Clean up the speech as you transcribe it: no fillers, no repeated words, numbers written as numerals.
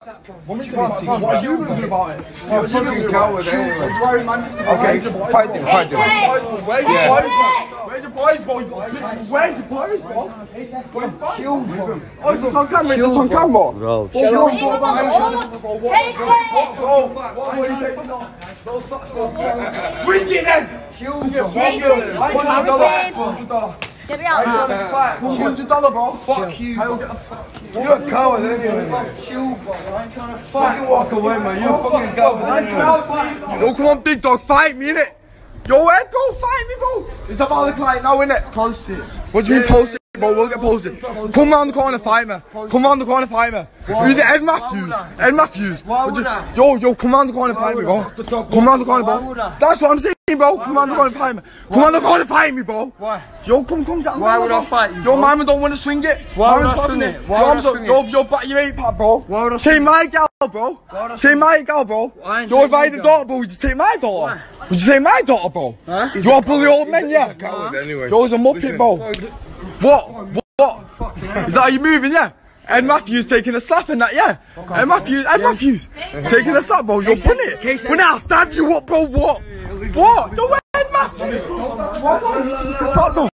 What are you going to do about it? You're a fucking coward anyway. Okay, fight them. Where's your boys, bro? Where's your boys, bro? Oh, is this on camera? Is this on camera? Bro, What are you taking off? Swing it then! Swing it! $100, bro. Fuck you. You're a coward anyway. Chill, bro. I'm trying to fight. Fucking walk away, man. You're a fucking coward anyway. Yo, come on, big dog. Fight me, innit? Yo, Ed, bro. Fight me, bro. It's about the client now, innit? Post it. What do you mean post it, bro? We'll get posted. Come round the corner, fight me. Come round the corner, fight me. Who's it? Ed Matthews. Ed Matthews. Yo, come round the corner, fight me, bro. Come round the corner, bro. That's what I'm saying, bro. Come round the corner, fight me. Come round the corner, fight me, bro. Why? Yo, come. Why would I fight you? Your mama don't want to swing it. Why would I swing it? Yo, back your 8-pack, bro. Take my gal, bro. Take my gal, bro. Yo, if I had a daughter, bro, would you take my daughter? Would you take my daughter, bro? You're a bully old man, yeah? Yo, he's a muppet, bro. What? Is that how you moving, yeah? Ed Matthews taking a slap in that, yeah? Ed Matthews taking a slap, bro. You're bunny. When I stab you up, bro, what? Yo, Ed Matthews. What?